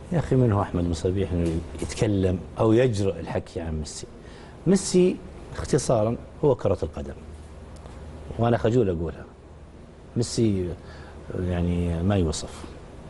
يا أخي من هو أحمد مصابيح إنه يتكلم أو يجرؤ الحكي عن ميسي؟ ميسي اختصارا هو كرة القدم، وأنا خجول أقولها. ميسي يعني ما يوصف.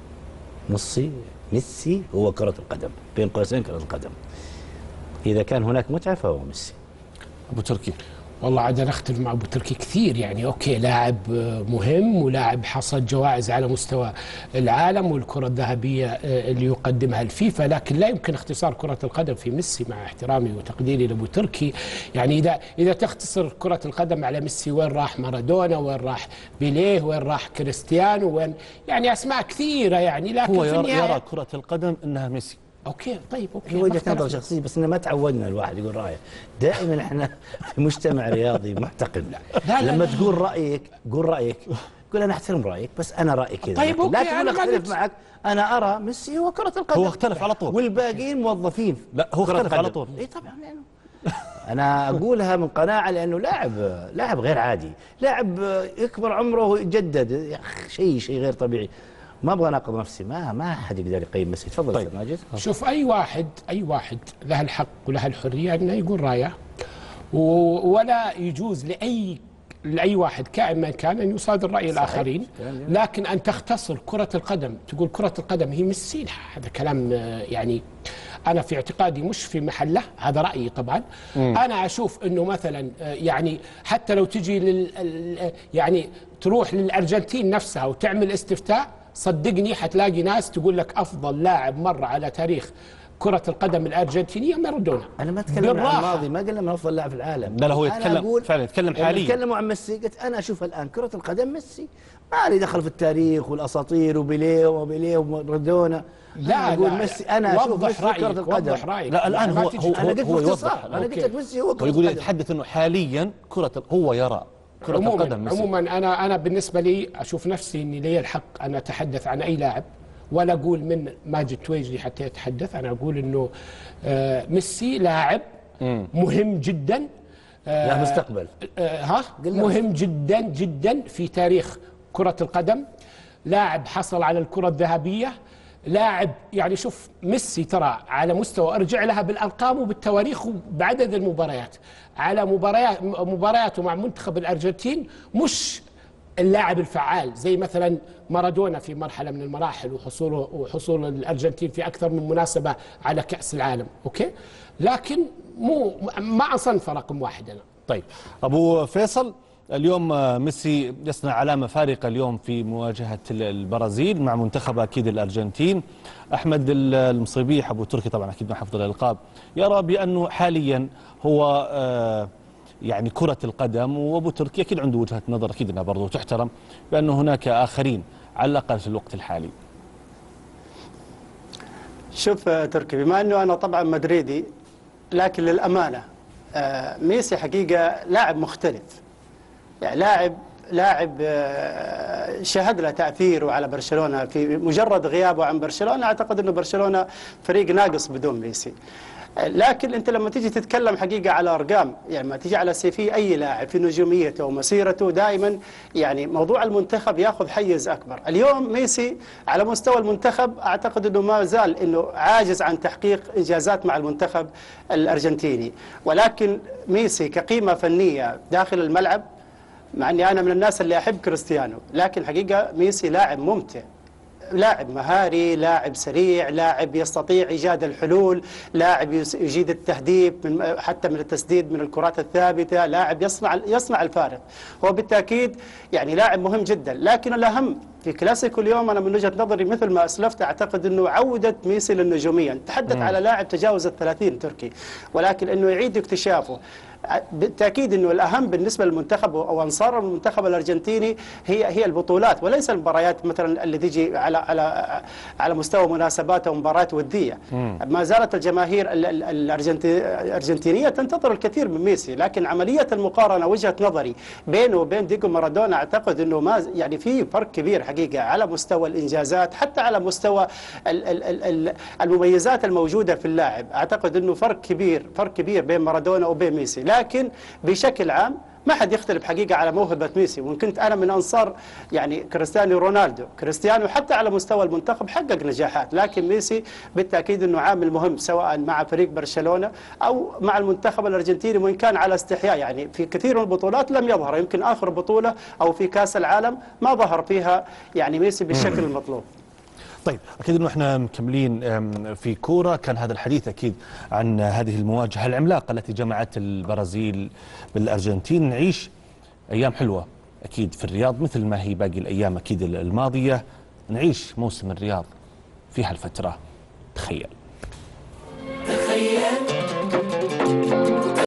ميسي هو كرة القدم، بين قوسين كرة القدم. إذا كان هناك متعة فهو ميسي. أبو تركي. والله عاد انا اختلف مع ابو تركي كثير، يعني اوكي لاعب مهم ولاعب حصد جوائز على مستوى العالم والكره الذهبيه اللي يقدمها الفيفا، لكن لا يمكن اختصار كره القدم في ميسي مع احترامي وتقديري لابو تركي. يعني اذا تختصر كره القدم على ميسي، وين راح مارادونا، وين راح بيليه، وين راح كريستيانو، وين يعني اسماء كثيره يعني، لكن هو في النهايه يرى كره القدم انها ميسي. اوكي طيب اوكي هي وجهة نظر شخصية، بس إنه ما تعودنا الواحد يقول رأيه. دائما احنا في مجتمع رياضي محتقن. لما تقول رأيك قول رأيك، قول أنا أحترم رأيك بس أنا رأيي كذا. طيب أوكي، لا تقول أختلف معك، أنا أرى ميسي هو كرة القدم. هو اختلف على طول والباقيين موظفين. لا هو اختلف على طول. اي طبعا يعني. أنا أقولها من قناعة لأنه لاعب غير عادي، لاعب يكبر عمره ويجدد، يا أخي شيء غير طبيعي. ما ابغى اناقض نفسي، ما حد يقدر يقيم ميسي. تفضل طيب. استاذ ماجد. شوف، اي واحد له الحق وله الحريه انه يقول رايه، ولا يجوز لاي واحد كائن من كان ان يصادر راي الاخرين. لكن ان تختصر كره القدم تقول كره القدم هي ميسي، هذا كلام يعني انا في اعتقادي مش في محله. هذا رايي طبعا. انا اشوف انه مثلا يعني حتى لو تجي يعني تروح للارجنتين نفسها وتعمل استفتاء، صدقني حتلاقي ناس تقول لك افضل لاعب مر على تاريخ كرة القدم الأرجنتينية مارادونا. أنا ما أتكلم عن الماضي، ما قلنا من أفضل لاعب في العالم. لا هو يتكلم فعلا، يتكلم حاليا. يتكلموا عن ميسي، قلت أنا أشوف الآن كرة القدم ميسي، ما لي دخل في التاريخ والأساطير وبيليه ومارادونا. لا أقول ميسي، أنا أشوف ميسي كرة القدم. وضح رأيك. لا الآن هو أنا قلت باختصار، أنا قلت لك ميسي هو كرة القدم. يقول يتحدث إنه حاليا هو يرى كرة القدم ميسي. عموما أنا بالنسبة لي أشوف نفسي إني لي الحق أن أتحدث عن أي لاعب، ولا أقول من ماجد تويجلي حتى يتحدث. أنا أقول إنه ميسي لاعب مهم جدا، له مستقبل. مهم جدا جدا في تاريخ كرة القدم. لاعب حصل على الكرة الذهبية، لاعب يعني شوف ميسي ترى على مستوى، ارجع لها بالأرقام وبالتواريخ وبعدد المباريات، على مبارياته مع منتخب الأرجنتين مش اللاعب الفعال زي مثلا مارادونا في مرحلة من المراحل وحصول الأرجنتين في أكثر من مناسبة على كأس العالم. أوكي، لكن ما أصنف رقم واحد أنا. طيب أبو فيصل، اليوم ميسي يصنع علامة فارقة اليوم في مواجهة البرازيل مع منتخب أكيد الأرجنتين. أحمد المصيبيح أبو تركي طبعا أكيد ما حفظ الألقاب يرى بأنه حاليا هو يعني كرة القدم، وأبو تركي أكيد عنده وجهة نظر أكيد أنها برضو تحترم، بأنه هناك آخرين على الأقل في الوقت الحالي. شوف تركي، بما أنه أنا طبعا مدريدي، لكن للأمانة ميسي حقيقة لاعب مختلف، يعني لاعب شهد له تأثيره على برشلونة. في مجرد غيابه عن برشلونة أعتقد أنه برشلونة فريق ناقص بدون ميسي. لكن أنت لما تيجي تتكلم حقيقة على أرقام، يعني ما تيجي على CV أي لاعب في نجوميته ومسيرته، دائما يعني موضوع المنتخب يأخذ حيز أكبر. اليوم ميسي على مستوى المنتخب أعتقد أنه ما زال أنه عاجز عن تحقيق إنجازات مع المنتخب الأرجنتيني، ولكن ميسي كقيمة فنية داخل الملعب، مع أني أنا من الناس اللي أحب كريستيانو، لكن حقيقة ميسي لاعب ممتع، لاعب مهاري، لاعب سريع، لاعب يستطيع إيجاد الحلول، لاعب يجيد التهديف حتى من التسديد من الكرات الثابتة، لاعب يصنع الفارق. هو بالتأكيد يعني لاعب مهم جدا، لكن الأهم في كلاسيكو اليوم أنا من وجهة نظري مثل ما أسلفت أعتقد أنه عودة ميسي للنجومية. نتحدث على لاعب تجاوز ال30 تركي، ولكن أنه يعيد اكتشافه. بالتأكيد أنه الأهم بالنسبة للمنتخب أو أنصار المنتخب الأرجنتيني هي البطولات، وليس المباريات مثلا اللي تيجي على مستوى مناسبات أو مباريات ودية. ما زالت الجماهير الأرجنتينية تنتظر الكثير من ميسي، لكن عملية المقارنة وجهة نظري بينه وبين ديغو مارادونا أعتقد أنه ما يعني في فرق كبير حقيقة على مستوى الإنجازات، حتى على مستوى المميزات الموجودة في اللاعب. أعتقد أنه فرق كبير بين مارادونا وبين ميسي، لكن بشكل عام ما حد يختلف حقيقة على موهبة ميسي، وإن كنت أنا من أنصار يعني كريستيانو رونالدو، كريستيانو حتى على مستوى المنتخب حقق نجاحات، لكن ميسي بالتأكيد أنه عامل مهم سواء مع فريق برشلونة أو مع المنتخب الأرجنتيني، وإن كان على استحياء يعني في كثير من البطولات لم يظهر، يمكن آخر بطولة أو في كأس العالم ما ظهر فيها يعني ميسي بالشكل المطلوب. طيب أكيد أنه إحنا مكملين في كورة. كان هذا الحديث أكيد عن هذه المواجهة العملاقة التي جمعت البرازيل بالأرجنتين. نعيش أيام حلوة أكيد في الرياض مثل ما هي باقي الأيام أكيد الماضية. نعيش موسم الرياض في هالفترة، تخيل.